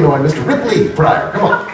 join Mr. Ripley Pryor. Come on.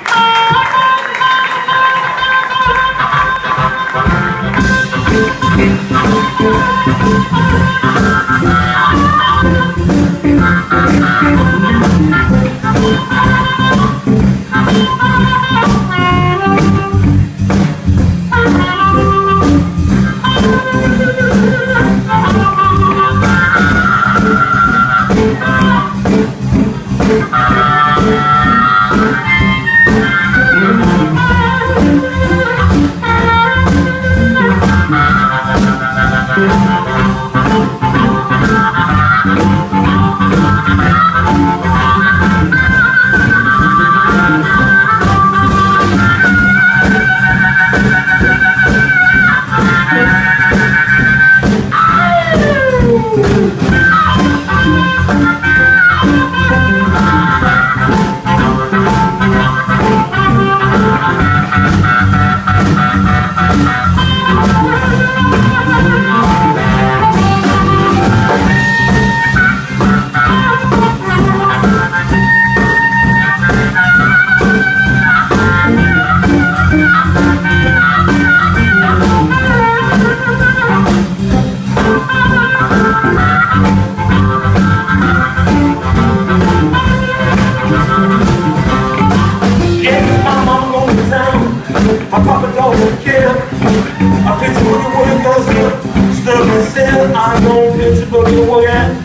My papa don't care. I picture boogie goes up, stuck and still. I don't picture boogie at.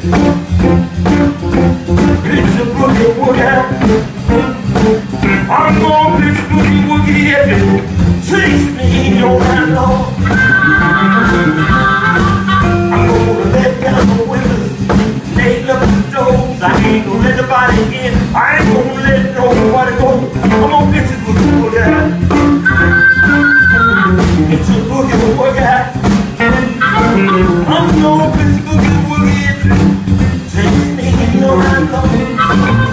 Picture boogie at. I'm gonna picture boogie if it takes me on that long. I'm gonna let down the windows, nail up the doors. I ain't gonna let nobody in. I ain't gonna let nobody go. I'm gonna picture boogie at. It's a boogie woogie. I'm no bitch boogie woogie. Takes me no right long.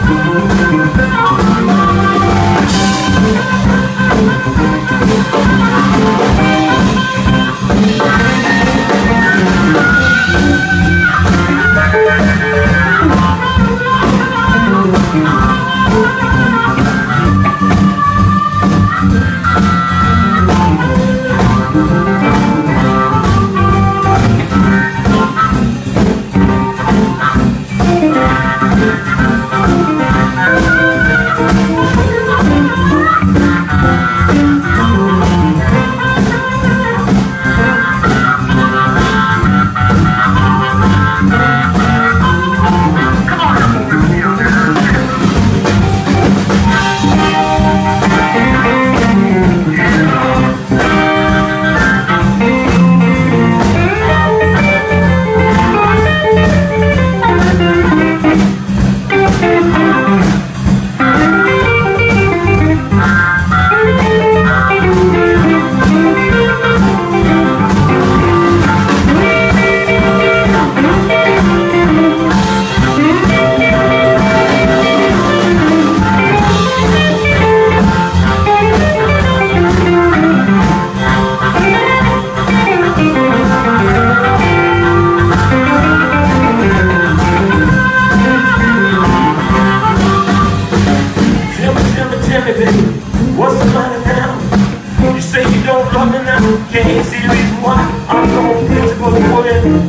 What's the matter now? You say you don't love me now. Can't see the reason why. I'm gonna pitch a boogie woogie.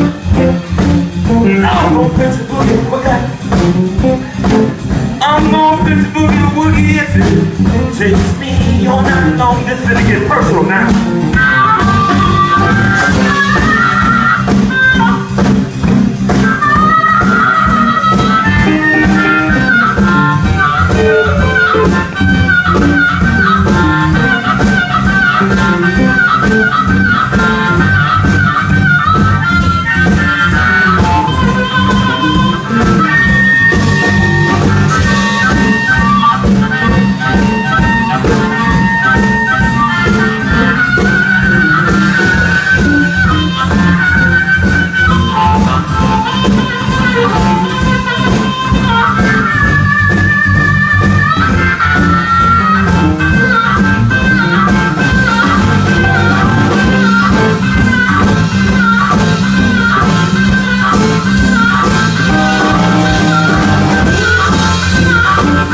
I'm gonna pitch a boogie woogie. I'm gonna pitch a boogie woogie if it takes me all night long. This is gonna get personal now.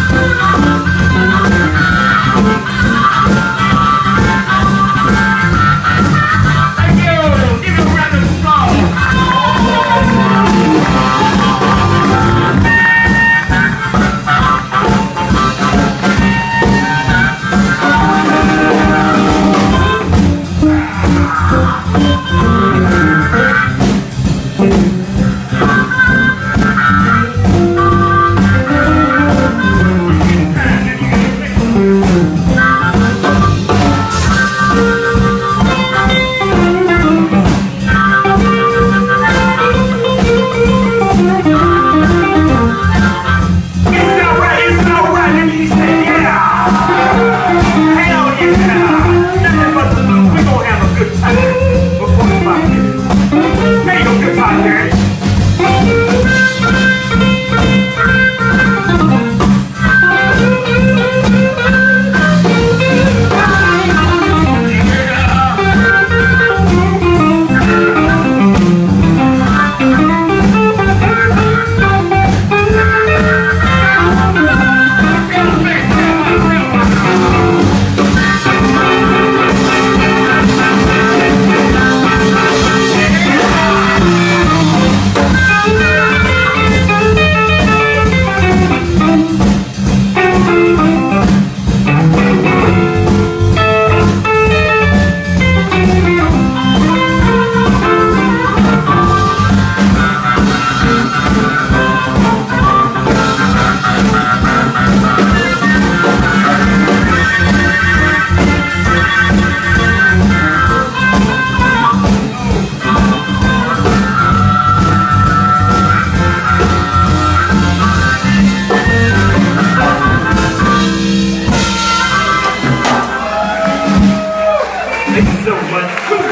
Thank you so much.